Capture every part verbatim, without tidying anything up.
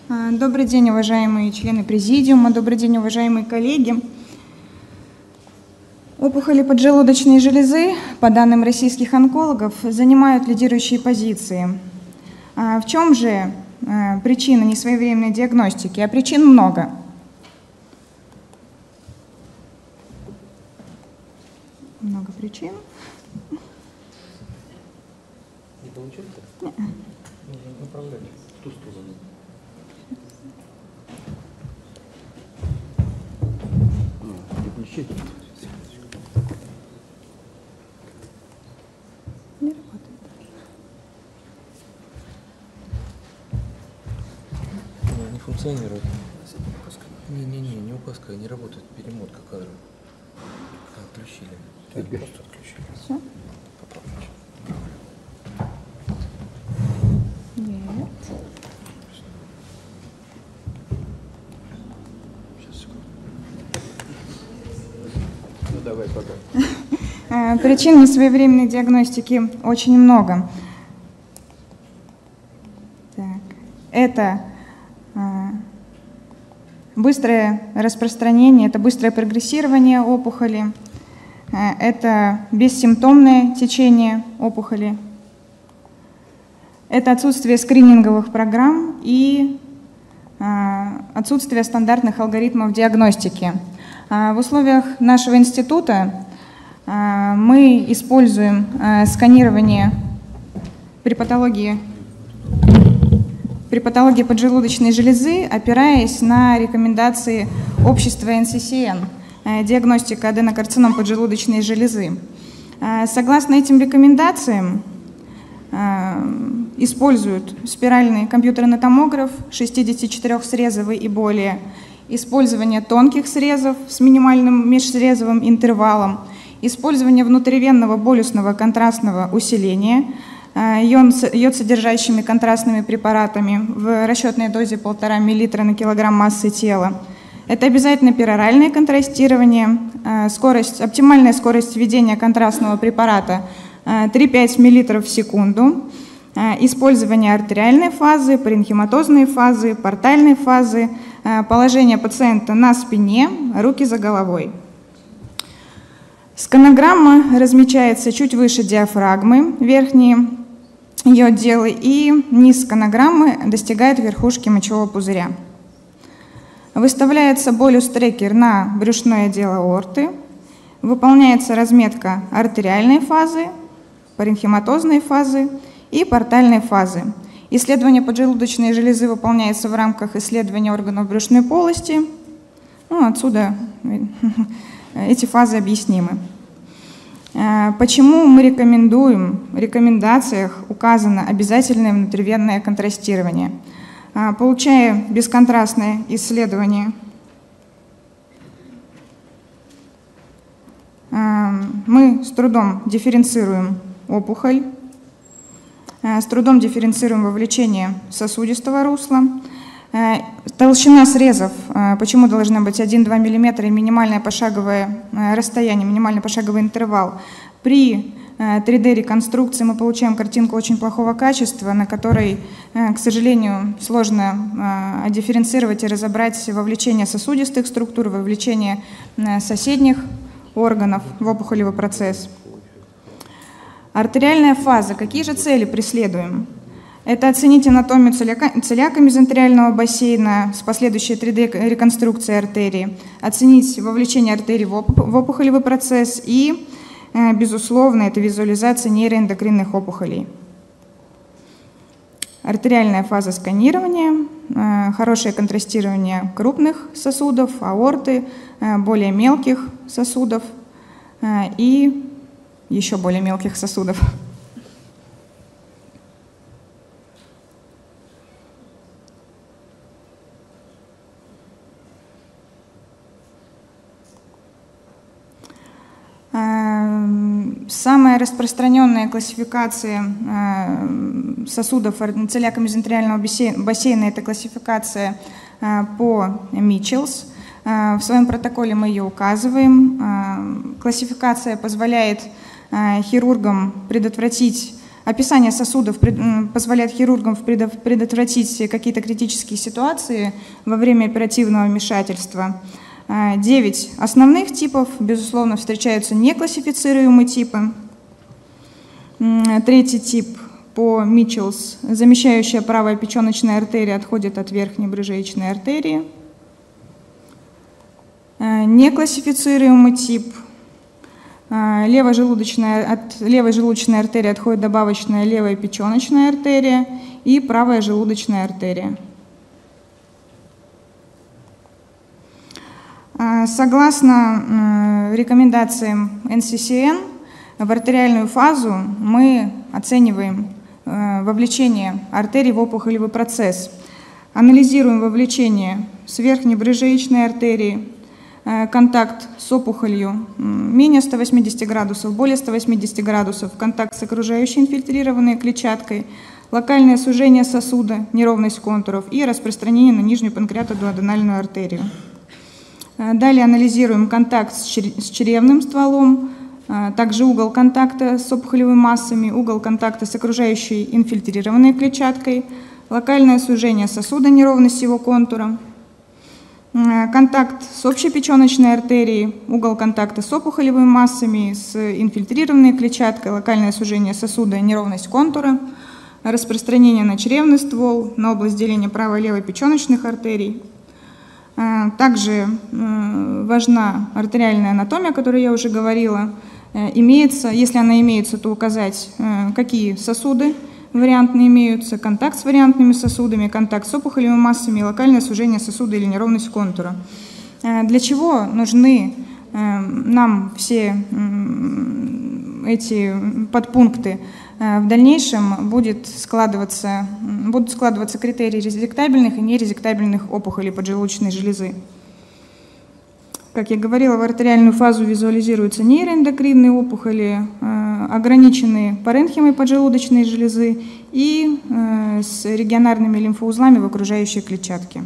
Добрый день, уважаемые члены президиума, добрый день, уважаемые коллеги. Опухоли поджелудочной железы, по данным российских онкологов, занимают лидирующие позиции. В чем же причина несвоевременной диагностики? А причин много. Много причин. Не получается? Нет. Нужно направлять в ту сторону. Переключить. Не работает. Не, не функционирует. Не-не-не, не указка, не работает перемотка кадра. Отключили. Просто отключили. Все? Попробуйте. Нет. Сейчас, секунду. Ну давай пока. Причин несвоевременной диагностики очень много. Так. Это быстрое распространение, это быстрое прогрессирование опухоли, это бессимптомное течение опухоли, это отсутствие скрининговых программ и отсутствие стандартных алгоритмов диагностики. В условиях нашего института мы используем сканирование при патологии, при патологии поджелудочной железы, опираясь на рекомендации общества эн си си эн, диагностика аденокарцином поджелудочной железы. Согласно этим рекомендациям, используют спиральный компьютерный томограф шестидесятичетырёхсрезовый и более, использование тонких срезов с минимальным межсрезовым интервалом, использование внутривенного болюсного контрастного усиления йод-содержащими контрастными препаратами в расчетной дозе полтора миллилитра на килограмм массы тела. Это обязательно пероральное контрастирование, скорость, оптимальная скорость введения контрастного препарата три-пять миллилитров в секунду, использование артериальной фазы, паренхематозной фазы, портальной фазы, положение пациента на спине, руки за головой. Сканограмма размечается чуть выше диафрагмы, верхние ее отделы, и низ сканограммы достигает верхушки мочевого пузыря. Выставляется болюс-трекер на брюшное отдел аорты, выполняется разметка артериальной фазы, паренхематозной фазы и портальной фазы. Исследование поджелудочной железы выполняется в рамках исследования органов брюшной полости. Ну, отсюда эти фазы объяснимы. Почему мы рекомендуем, в рекомендациях указано обязательное внутривенное контрастирование? Получая бесконтрастное исследование, мы с трудом дифференцируем опухоль, с трудом дифференцируем вовлечение сосудистого русла. Толщина срезов, почему должна быть один-два миллиметра и минимальное пошаговое расстояние, минимальный пошаговый интервал. При три дэ реконструкции мы получаем картинку очень плохого качества, на которой, к сожалению, сложно дифференцировать и разобрать вовлечение сосудистых структур, вовлечение соседних органов в опухолевый процесс. Артериальная фаза. Какие же цели преследуем? Это оценить анатомию целяка мезентериального бассейна с последующей три дэ реконструкцией артерии, оценить вовлечение артерий в опухолевый процесс и, безусловно, это визуализация нейроэндокринных опухолей. Артериальная фаза сканирования, хорошее контрастирование крупных сосудов, аорты, более мелких сосудов и еще более мелких сосудов. Самая распространенная классификация сосудов целяко-мезентериального бассейна – это классификация по Митчелс. В своем протоколе мы ее указываем. Классификация позволяет хирургам предотвратить Описание сосудов позволяет хирургам предотвратить какие-то критические ситуации во время оперативного вмешательства. Девять основных типов, безусловно, встречаются неклассифицируемые типы. Третий тип по Митчелс, замещающая правая печеночная артерия отходит от верхней брыжеечной артерии. Неклассифицируемый тип, левая желудочная, от левой желудочной артерии отходит добавочная левая печеночная артерия и правая желудочная артерия. Согласно рекомендациям эн си си эн, в артериальную фазу мы оцениваем вовлечение артерий в опухолевый процесс, анализируем вовлечение с верхней брыжеечной артерии, контакт с опухолью менее ста восьмидесяти градусов, более ста восьмидесяти градусов, контакт с окружающей инфильтрированной клетчаткой, локальное сужение сосуда, неровность контуров и распространение на нижнюю панкреатодуоденальную артерию. Далее анализируем контакт с чревным стволом, также угол контакта с опухолевыми массами, угол контакта с окружающей инфильтрированной клетчаткой, локальное сужение сосуда, неровность его контура, контакт с общей печеночной артерией, угол контакта с опухолевыми массами, с инфильтрированной клетчаткой, локальное сужение сосуда, неровность контура, распространение на чревный ствол, на область деления правой и левой печеночных артерий. Также важна артериальная анатомия, о которой я уже говорила. Имеется, если она имеется, то указать, какие сосуды вариантные имеются, контакт с вариантными сосудами, контакт с опухолевыми массами, локальное сужение сосуда или неровность контура. Для чего нужны нам все эти подпункты? В дальнейшем будет складываться, будут складываться критерии резектабельных и нерезектабельных опухолей поджелудочной железы. Как я говорила, в артериальную фазу визуализируются нейроэндокринные опухоли, ограниченные паренхимой поджелудочной железы и с регионарными лимфоузлами в окружающей клетчатке.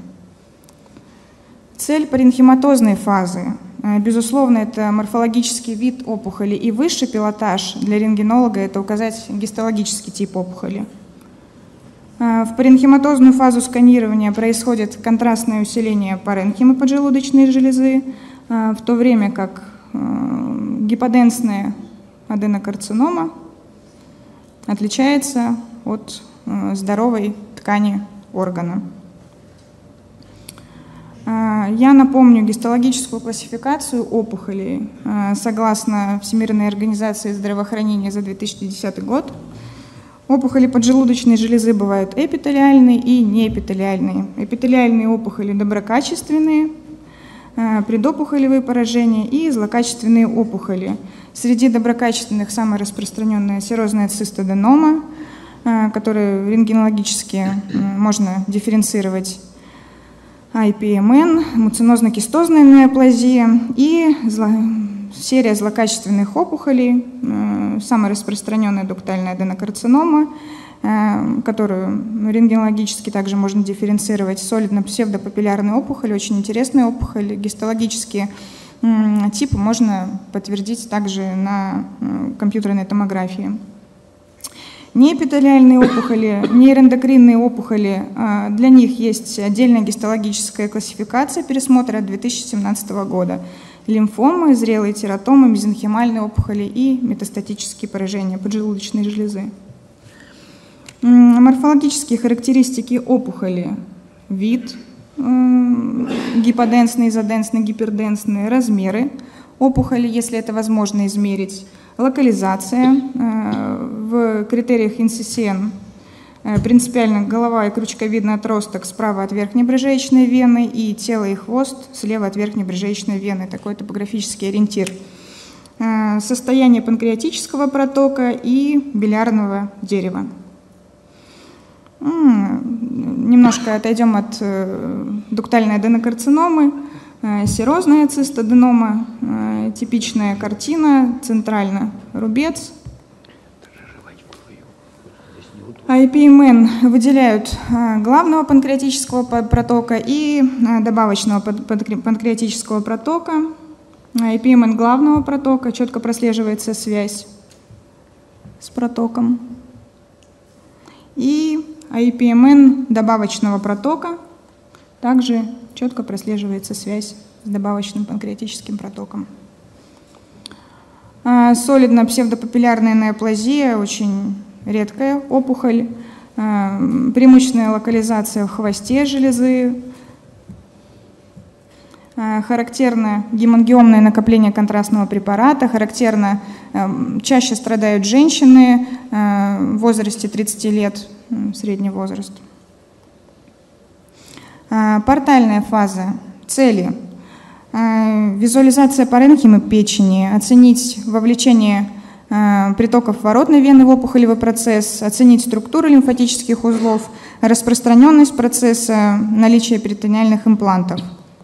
Цель паренхиматозной фазы, безусловно, это морфологический вид опухоли, и высший пилотаж для рентгенолога – это указать гистологический тип опухоли. В паренхиматозную фазу сканирования происходит контрастное усиление паренхимы поджелудочной железы, в то время как гиподенсная аденокарцинома отличается от здоровой ткани органа. Я напомню гистологическую классификацию опухолей согласно Всемирной организации здравоохранения за две тысячи десятый год. Опухоли поджелудочной железы бывают эпителиальные и неэпителиальные. Эпителиальные опухоли доброкачественные, предопухолевые поражения и злокачественные опухоли. Среди доброкачественных самая распространенная серозная цистоденома, которую рентгенологически можно дифференцировать ай пи эм эн, муцинозно-кистозная неоплазия и зло... серия злокачественных опухолей, самая распространенная дуктальная аденокарцинома, которую рентгенологически также можно дифференцировать, солидно-псевдопапиллярные опухоли, очень интересные опухоли, гистологические типы можно подтвердить также на компьютерной томографии. Неэпителиальные опухоли, нейроэндокринные опухоли, для них есть отдельная гистологическая классификация пересмотра две тысячи семнадцатого года. Лимфомы, зрелые тератомы, мезенхимальные опухоли и метастатические поражения поджелудочной железы. Морфологические характеристики опухоли: вид, гиподенсный, изоденсный, гиперденсный, размеры опухоли, если это возможно измерить, локализация. В критериях эн си си эн принципиально голова и крючковидный отросток справа от верхней брыжеечной вены и тело и хвост слева от верхней брыжеечной вены. Такой топографический ориентир. Состояние панкреатического протока и билиарного дерева. Немножко отойдем от дуктальной аденокарциномы. Серозная цистоденома, типичная картина, центрально рубец. ай пи эм эн выделяют главного панкреатического протока и добавочного панкреатического протока. ай пи эм эн главного протока, четко прослеживается связь с протоком. И эй пи эм эн добавочного протока, также четко прослеживается связь с добавочным панкреатическим протоком. Солидно-псевдопапиллярная неоплазия, очень редкая опухоль, преимущественная локализация в хвосте железы, характерно гемангиомное накопление контрастного препарата, характерно чаще страдают женщины в возрасте тридцати лет, средний возраст. Портальная фаза. Цели. Визуализация паренхимы печени, оценить вовлечение притоков воротной вены в опухолевый процесс, оценить структуру лимфатических узлов, распространенность процесса, наличие перитонеальных имплантов.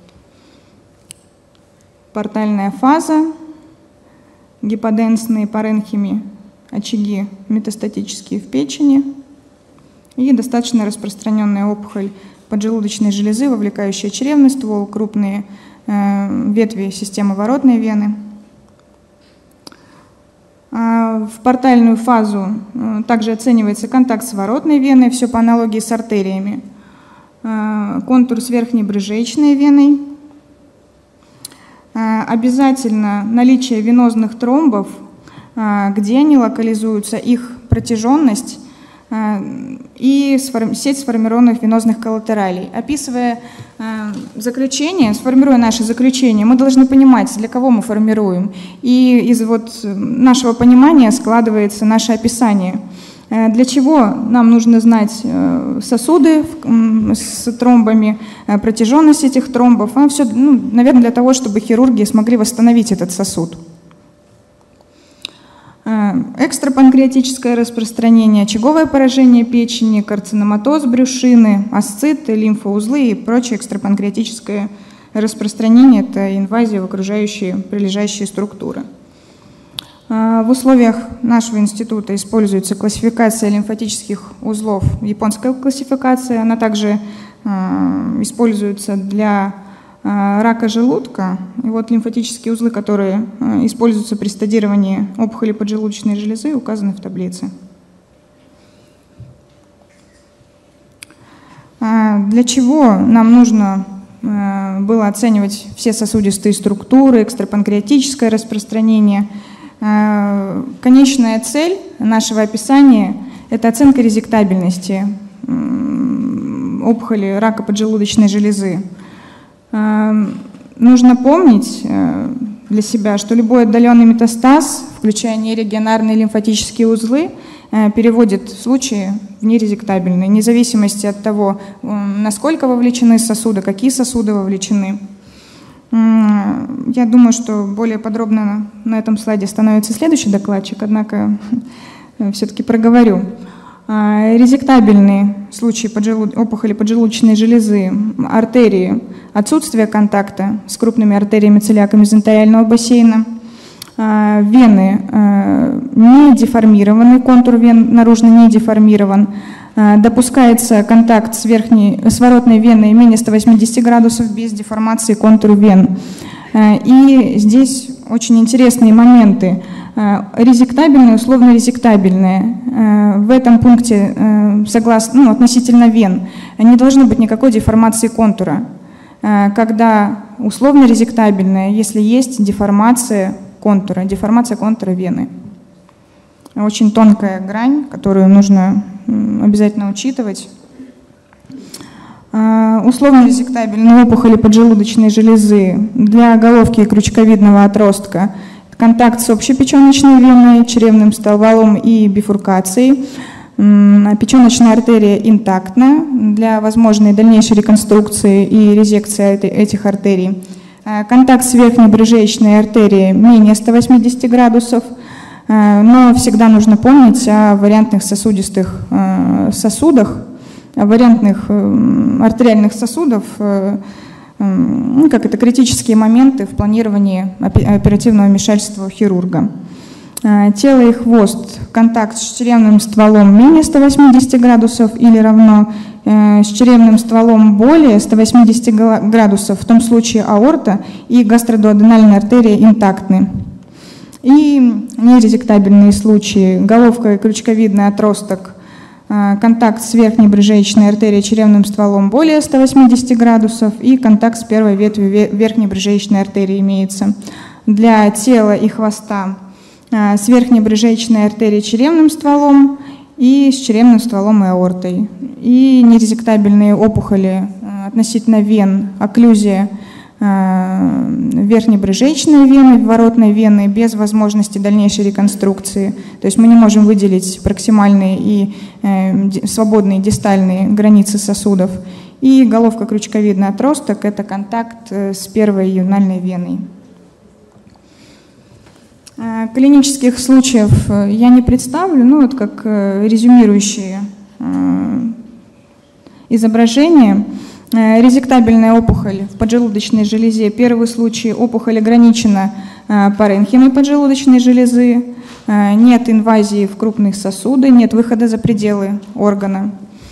Портальная фаза, гиподенсные паренхимы, очаги метастатические в печени и достаточно распространенная опухоль поджелудочной железы, вовлекающая чревный ствол, крупные э, ветви системы воротной вены. А в портальную фазу э, также оценивается контакт с воротной веной, все по аналогии с артериями, э, контур с верхней брыжеечной веной. Э, обязательно наличие венозных тромбов, э, где они локализуются, их протяженность и сеть сформированных венозных коллатералей. Описывая э, заключение, сформируя наше заключение, мы должны понимать, для кого мы формируем. И из вот нашего понимания складывается наше описание. Э, для чего нам нужно знать э, сосуды э, с тромбами, э, протяженность этих тромбов. А все, ну, наверное, для того, чтобы хирурги смогли восстановить этот сосуд. Экстрапанкреатическое распространение, очаговое поражение печени, карциноматоз брюшины, асциты, лимфоузлы и прочее экстрапанкреатическое распространение – это инвазия в окружающие прилежащие структуры. В условиях нашего института используется классификация лимфатических узлов, японская классификация, она также используется для рака желудка. И вот лимфатические узлы, которые используются при стадировании опухоли поджелудочной железы, указаны в таблице. Для чего нам нужно было оценивать все сосудистые структуры, экстрапанкреатическое распространение? Конечная цель нашего описания – это оценка резектабельности опухоли рака поджелудочной железы. Нужно помнить для себя, что любой отдаленный метастаз, включая нерегионарные лимфатические узлы, переводит случаи в нерезектабельные, вне зависимости от того, насколько вовлечены сосуды, какие сосуды вовлечены. Я думаю, что более подробно на этом слайде становится следующий докладчик, однако все-таки проговорю. Резектабельные случаи поджелуд... опухоли поджелудочной железы, артерии, отсутствие контакта с крупными артериями-целиаками мезентериального бассейна, вены не деформированы, контур вен наружно не деформирован, допускается контакт с, верхней, с воротной веной менее ста восьмидесяти градусов без деформации контура вен. И здесь очень интересные моменты. Резектабельные, условно резектабельные. В этом пункте, согласно, ну, относительно вен, не должно быть никакой деформации контура. Когда условно резектабельная, если есть деформация контура, деформация контура вены. Очень тонкая грань, которую нужно обязательно учитывать. Условно резектабельные опухоли поджелудочной железы для головки и крючковидного отростка, контакт с общепеченочной веной, чревным стволом и бифуркацией. Печеночная артерия интактна для возможной дальнейшей реконструкции и резекции этих артерий. Контакт с верхней брыжеечной артерией менее ста восьмидесяти градусов, но всегда нужно помнить о вариантных сосудистых сосудах, о вариантных артериальных сосудов, как это критические моменты в планировании оперативного вмешательства хирурга. Тело и хвост, контакт с чревным стволом менее ста восьмидесяти градусов или равно, с чревным стволом более ста восьмидесяти градусов, в том случае аорта и гастродуоденальная артерия интактны. И нерезектабельные случаи, головка и крючковидный отросток контакт с верхней брыжеечной артерией черевным стволом более ста восьмидесяти градусов и контакт с первой ветвью верхней брыжеечной артерии имеется. Для тела и хвоста с верхней брыжеечной артерией черевным стволом и с черевным стволом и аортой. И нерезектабельные опухоли относительно вен, окклюзия верхней брыжеечной вены, воротной вены без возможности дальнейшей реконструкции. То есть мы не можем выделить проксимальные и э, свободные дистальные границы сосудов. И головка-крючковидный отросток – это контакт с первой ювенальной веной. Э, клинических случаев я не представлю, ну вот как э, резюмирующие э, изображения. Резектабельная опухоль в поджелудочной железе. Первый случай: опухоль ограничена паренхимой поджелудочной железы, нет инвазии в крупные сосуды, нет выхода за пределы органа.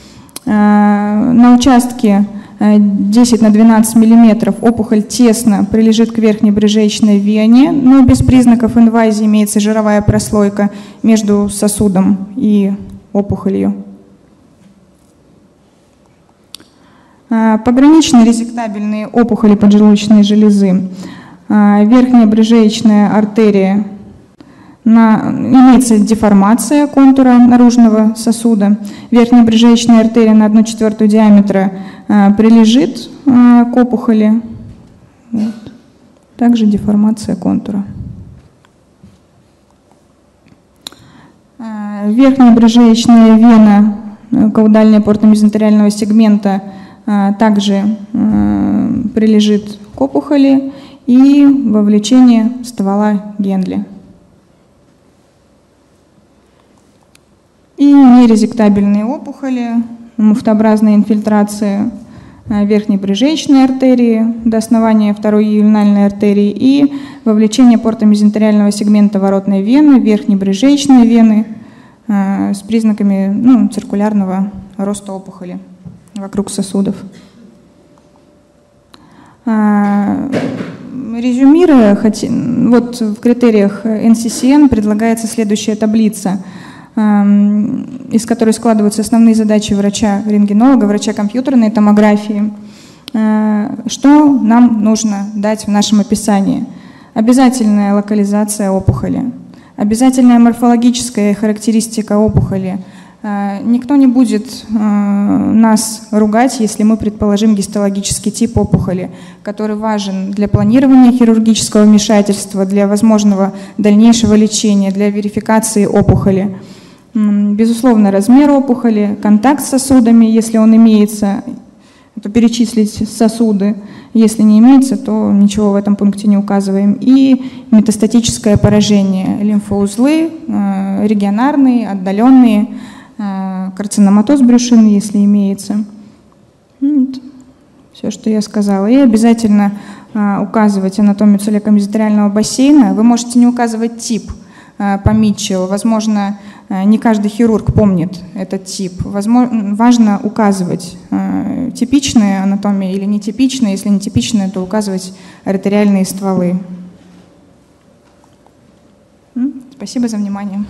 На участке десять на двенадцать миллиметров опухоль тесно прилежит к верхней брыжеечной вене, но без признаков инвазии, имеется жировая прослойка между сосудом и опухолью. Пограничные резектабельные опухоли поджелудочной железы. Верхняя брыжеечная артерия, на, имеется деформация контура наружного сосуда. Верхняя брыжеечная артерия на одну четвертую диаметра прилежит к опухоли. Вот. Также деформация контура. Верхняя брыжеечная вена каудальная портомезентериального сегмента также прилежит к опухоли и вовлечение ствола Генли. И нерезектабельные опухоли, муфтообразная инфильтрация верхней брыжеечной артерии до основания второй ювенальной артерии и вовлечение портомезентериального сегмента воротной вены, верхней брыжеечной вены с признаками ну, циркулярного роста опухоли вокруг сосудов. Резюмируя, вот в критериях эн си си эн предлагается следующая таблица, из которой складываются основные задачи врача-рентгенолога, врача компьютерной томографии. Что нам нужно дать в нашем описании? Обязательная локализация опухоли, обязательная морфологическая характеристика опухоли. Никто не будет нас ругать, если мы предположим гистологический тип опухоли, который важен для планирования хирургического вмешательства, для возможного дальнейшего лечения, для верификации опухоли. Безусловно, размер опухоли, контакт с сосудами, если он имеется, то перечислить сосуды. Если не имеется, то ничего в этом пункте не указываем. И метастатическое поражение, лимфоузлы, регионарные, отдаленные, карциноматоз брюшины, если имеется. Вот. Все, что я сказала. И обязательно указывать анатомию целикомезентериального бассейна. Вы можете не указывать тип по Митчеллу. Возможно, не каждый хирург помнит этот тип. Возможно, важно указывать типичная анатомия или нетипичная. Если нетипичная, то указывать артериальные стволы. Спасибо за внимание.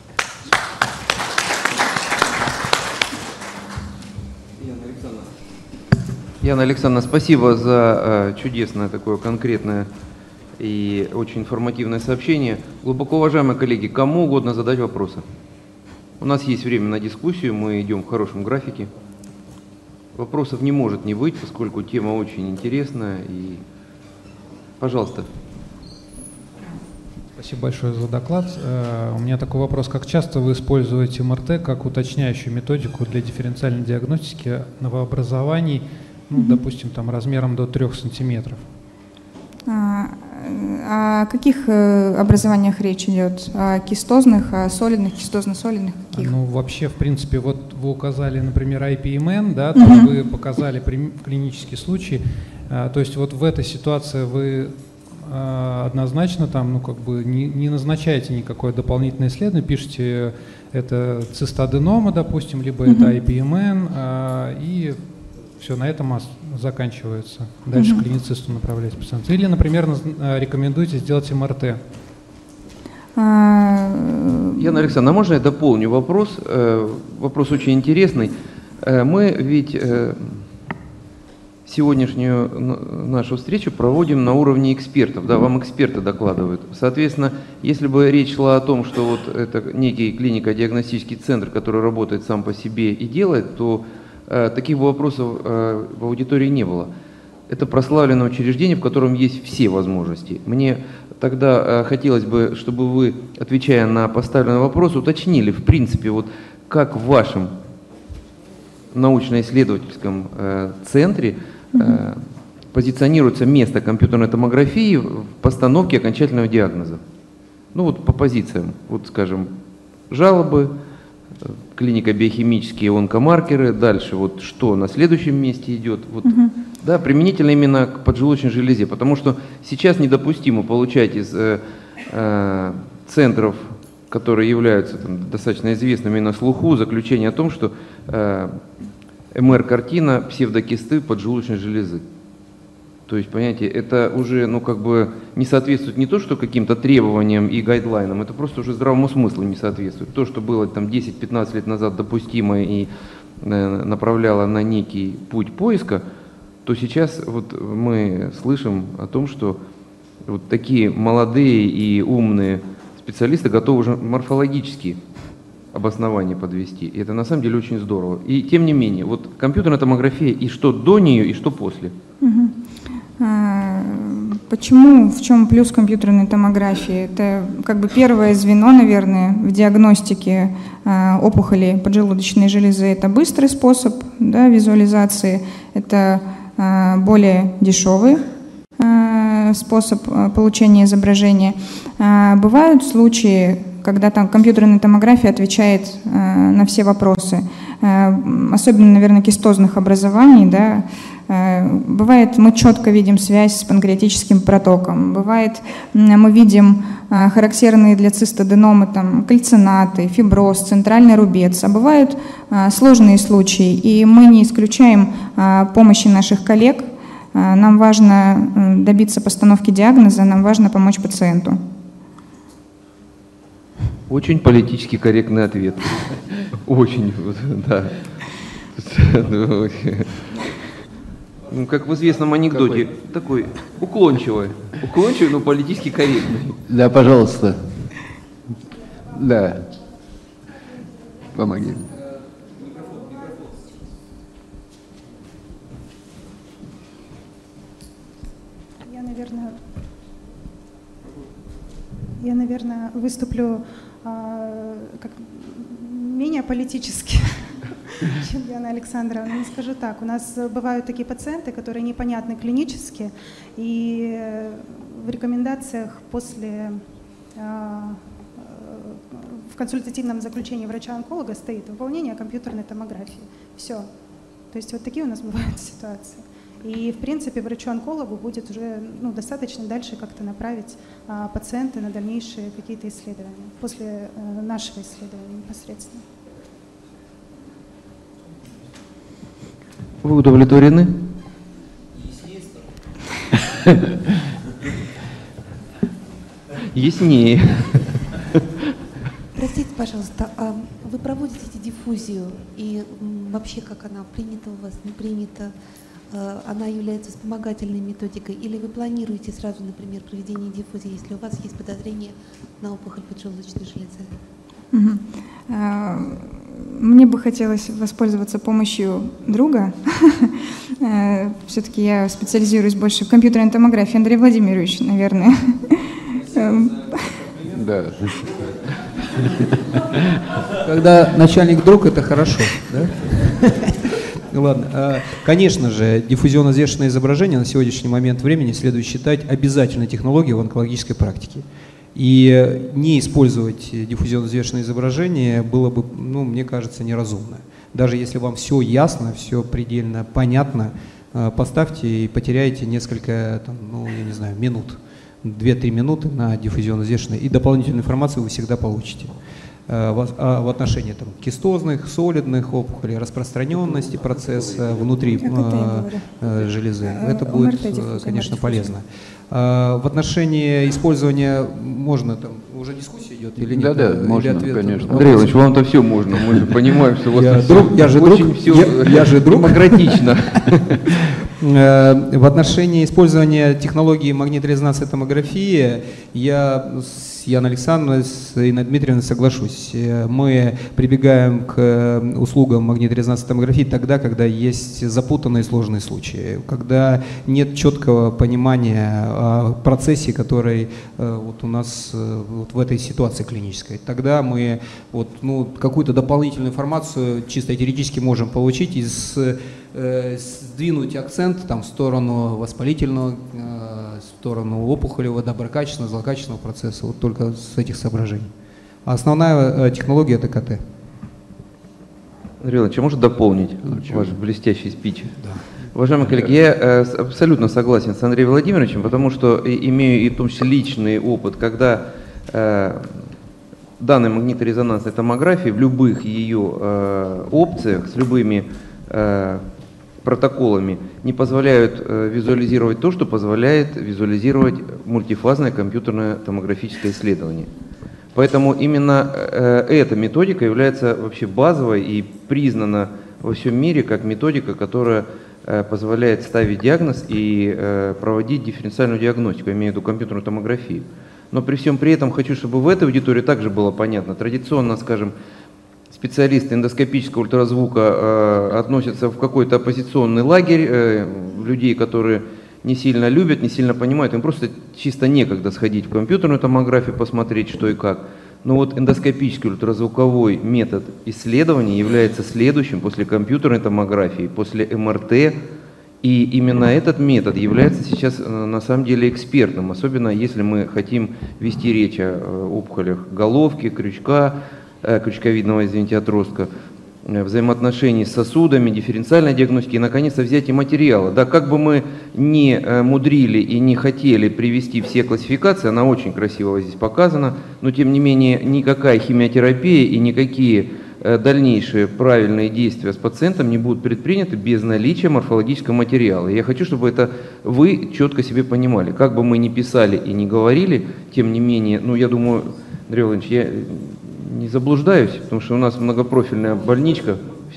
Яна Александровна, спасибо за чудесное такое конкретное и очень информативное сообщение. Глубоко уважаемые коллеги, кому угодно задать вопросы. У нас есть время на дискуссию, мы идем в хорошем графике. Вопросов не может не быть, поскольку тема очень интересная. И, пожалуйста. Спасибо большое за доклад. У меня такой вопрос. Как часто вы используете эм эр тэ как уточняющую методику для дифференциальной диагностики новообразований, ну, mm-hmm. допустим, там, размером до трёх сантиметров? А, о каких образованиях речь идет? О кистозных, о солидных, кистозно-солидных? Каких? Ну, вообще, в принципе, вот вы указали, например, ай пи эм эн, да, mm-hmm. то вы показали клинический случай. То есть вот в этой ситуации вы однозначно там, ну, как бы не, не назначаете никакое дополнительное исследование, пишете, это цистоаденома, допустим, либо mm-hmm. это ай пи эм эн, и все, на этом заканчивается. Дальше mm-hmm. к клиницисту направляете пациента. Или, например, рекомендуете сделать эм эр тэ. Яна Александровна, а можно я дополню вопрос? Вопрос очень интересный. Мы ведь сегодняшнюю нашу встречу проводим на уровне экспертов, да, вам эксперты докладывают. Соответственно, если бы речь шла о том, что вот это некий клинико-диагностический центр, который работает сам по себе и делает, то э, таких бы вопросов э, в аудитории не было. Это прославленное учреждение, в котором есть все возможности. Мне тогда э, хотелось бы, чтобы вы, отвечая на поставленный вопрос, уточнили, в принципе, вот как в вашем научно-исследовательском э, центре э, позиционируется место компьютерной томографии в постановке окончательного диагноза. Ну вот по позициям, вот скажем, жалобы, клинико-биохимические онкомаркеры, дальше вот что на следующем месте идет, вот, угу. да, применительно именно к поджелудочной железе, потому что сейчас недопустимо получать из э, э, центров, которые являются там, достаточно известными на слуху, заключение о том, что э, эм эр-картина псевдокисты поджелудочной железы. То есть, понимаете, это уже, ну, как бы не соответствует не то, что каким-то требованиям и гайдлайнам, это просто уже здравому смыслу не соответствует. То, что было там десять-пятнадцать лет назад допустимо и э, направляло на некий путь поиска, то сейчас вот мы слышим о том, что вот такие молодые и умные специалисты готовы уже морфологически обоснование подвести. И это на самом деле очень здорово. И тем не менее, вот компьютерная томография и что до нее, и что после. Угу. Почему, в чем плюс компьютерной томографии? Это как бы первое звено, наверное, в диагностике опухолей поджелудочной железы. Это быстрый способ, да, визуализации, это более дешевый способ получения изображения. Бывают случаи, когда там компьютерная томография отвечает на все вопросы, особенно, наверное, кистозных образований, да. Бывает, мы четко видим связь с панкреатическим протоком. Бывает, мы видим характерные для цистоденомы там, кальцинаты, фиброз, центральный рубец. А бывают сложные случаи, и мы не исключаем помощи наших коллег. Нам важно добиться постановки диагноза, нам важно помочь пациенту. Очень политически корректный ответ. Очень, да. Ну, как в известном анекдоте, какой? Такой уклончивый, уклончивый, но политически корректный. Да, пожалуйста. Да. Помоги. Я, наверное, я, наверное, выступлю а, как менее политически, чем Яна Александровна. Не скажу так. У нас бывают такие пациенты, которые непонятны клинически, и в рекомендациях после, в консультативном заключении врача-онколога стоит выполнение компьютерной томографии. Все. То есть вот такие у нас бывают ситуации. И, в принципе, врачу-онкологу будет уже ну, достаточно дальше как-то направить а, пациента на дальнейшие какие-то исследования, после а, нашего исследования непосредственно. Вы удовлетворены? Яснее. Простите, пожалуйста, а вы проводите диффузию, и вообще как она принята у вас, не принята? Она является вспомогательной методикой, или вы планируете сразу, например, проведение диффузии, если у вас есть подозрение на опухоль поджелудочной железы? Угу. Мне бы хотелось воспользоваться помощью друга. Все-таки я специализируюсь больше в компьютерной томографии. Андрей Владимирович, наверное. Да. Когда начальник друг, это хорошо, да? Ладно. Конечно же, диффузионно-взвешенное изображение на сегодняшний момент времени следует считать обязательной технологией в онкологической практике. И не использовать диффузионно-взвешенное изображение было бы, ну, мне кажется, неразумно. Даже если вам все ясно, все предельно понятно, поставьте и потеряете несколько, там, ну, я не знаю, минут, две-три минуты на диффузионно-взвешенное, и дополнительную информацию вы всегда получите. в отношении там, кистозных, солидных опухолей, распространенности процесса внутри э, железы. Это будет, конечно, полезно. В отношении использования можно там уже дискуссия идет или нет? Да, да, можно, конечно. Андрей Иванович, вам-то все можно. Мы же понимаем, что у вас я, друг, я же очень друг, все я, я же друг. демократично. В отношении использования технологии магниторезонансной томографии я с Яной Александровной, с Инной Дмитриевной соглашусь. Мы прибегаем к услугам магниторезонансной томографии тогда, когда есть запутанные и сложные случаи, когда нет четкого понимания о процессе, который вот у нас вот в этой ситуации клинической. Тогда мы вот, ну, какую-то дополнительную информацию чисто теоретически можем получить и с, э, сдвинуть акцент там, в сторону воспалительного, э, в сторону опухолевого, доброкачественного, злокачественного процесса. Вот только с этих соображений. А основная э, технология – это КТ. Андрей Иванович, а может дополнить ну, ваш блестящий спич? Да. Уважаемые коллеги, я э, абсолютно согласен с Андреем Владимировичем, потому что и, имею и в том числе личный опыт, когда э, данной магниторезонансной томографии в любых ее э, опциях, с любыми э, протоколами не позволяют э, визуализировать то, что позволяет визуализировать мультифазное компьютерное томографическое исследование. Поэтому именно э, эта методика является вообще базовой и признана во всем мире как методика, которая э, позволяет ставить диагноз и э, проводить дифференциальную диагностику, я имею в виду компьютерную томографию. Но при всем при этом хочу, чтобы в этой аудитории также было понятно. Традиционно, скажем, специалисты эндоскопического ультразвука э, относятся в какой-то оппозиционный лагерь, э, людей, которые не сильно любят, не сильно понимают, им просто чисто некогда сходить в компьютерную томографию, посмотреть, что и как. Но вот эндоскопический ультразвуковой метод исследования является следующим после компьютерной томографии, после эм эр тэ. И именно этот метод является сейчас на самом деле экспертным, особенно если мы хотим вести речь о опухолях головки, крючка, крючковидного, извините, отростка, взаимоотношений с сосудами, дифференциальной диагностики и, наконец-то, взятие материала. Да, как бы мы ни мудрили и не хотели привести все классификации, она очень красиво здесь показана, но, тем не менее, никакая химиотерапия и никакие дальнейшие правильные действия с пациентом не будут предприняты без наличия морфологического материала. Я хочу, чтобы это вы четко себе понимали. Как бы мы ни писали и не говорили, тем не менее, ну, я думаю, Андрей Владимирович, я не заблуждаюсь, потому что у нас многопрофильная больничка.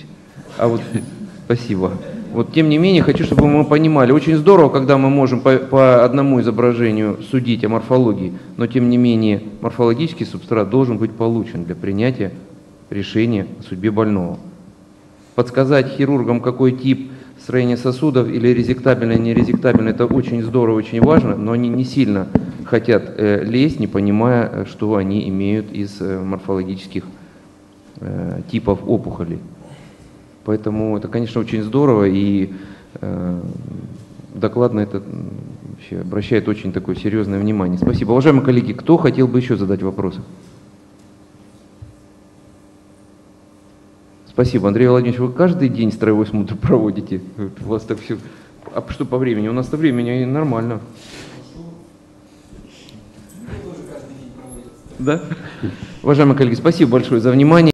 А вот, спасибо. Вот, тем не менее, хочу, чтобы мы понимали, очень здорово, когда мы можем по, по одному изображению судить о морфологии, но, тем не менее, морфологический субстрат должен быть получен для принятия решение о судьбе больного. Подсказать хирургам, какой тип строения сосудов или резектабельно, не резектабельно, это очень здорово, очень важно, но они не сильно хотят э, лезть, не понимая, что они имеют из э, морфологических э, типов опухолей. Поэтому это, конечно, очень здорово, и э, доклад на это вообще обращает очень такое серьезное внимание. Спасибо. Уважаемые коллеги, кто хотел бы еще задать вопросы? Спасибо, Андрей Владимирович, вы каждый день строевой смотр проводите? У вас так все. А что по времени? У нас-то времени нормально. Да? Уважаемые коллеги, спасибо большое за внимание.